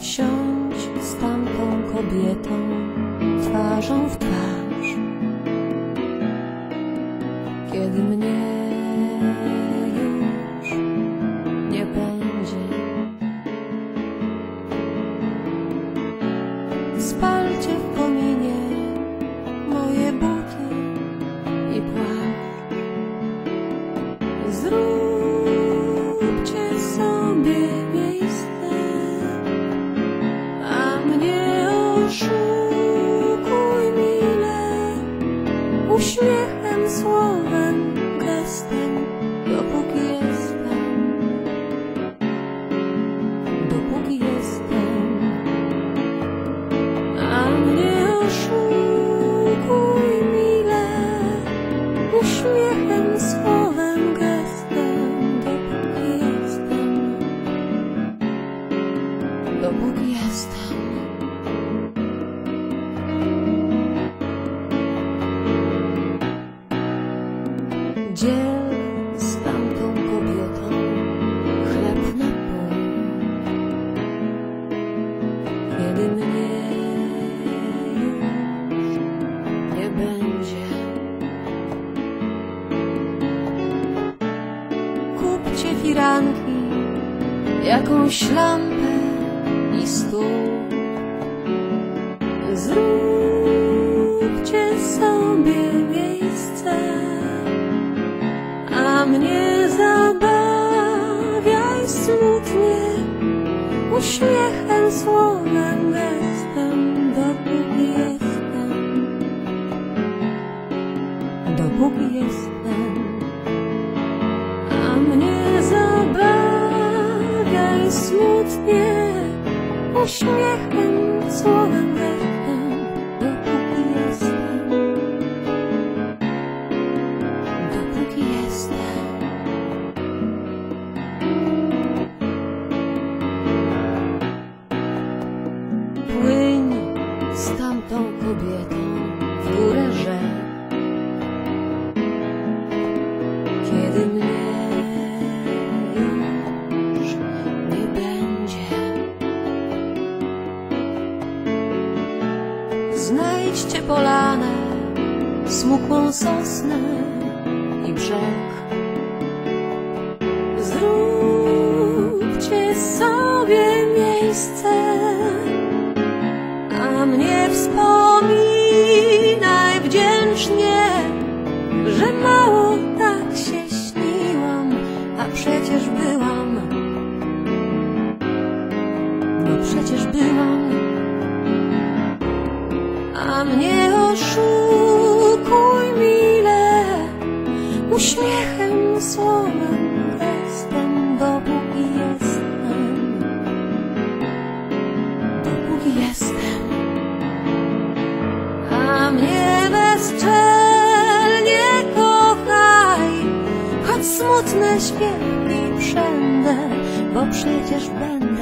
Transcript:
Siądź z tamtą kobietą twarzą w twarz, kiedy mnie już nie będzie. Spalcie w kominie moje buty i płaszcz. Zróbcie sobie miejsce, a mnie oszukuj mile, uśmiechem, słowem, gestem, dopóki jestem, dopóki jestem. A mnie oszukuj mile, uśmiechem, słowem, gestem, dopóki jestem, dopóki jestem. Dziel z tamtą kobietą chleb na pół, kiedy mnie już nie będzie. Kupcie firanki, jakąś lampę i stół. Zróbcie sobie miejsce, a mnie zabawiaj smutnie, uśmiechem, słowem, gestem, dopóki jestem, dopóki jestem. A mnie zabawiaj smutnie, uśmiechem, słowem, gestem, dopóki jestem, dopóki jestem. Płyń z tamtą kobietą w górę rzek, kiedy mnie już nie będzie. Znajdźcie polanę, smukłą sosnę i brzeg. Zróbcie sobie miejsce, a mnie wspominaj wdzięcznie, że mało tak się śniłam, a przecież byłam, no przecież byłam. A mnie oszukuj mile, uśmiechem, słowem, gestem, dopóki jestem, dopóki jestem. A mnie bezczelnie kochaj, choć smutne śpiewy przędę, bo przecież będę.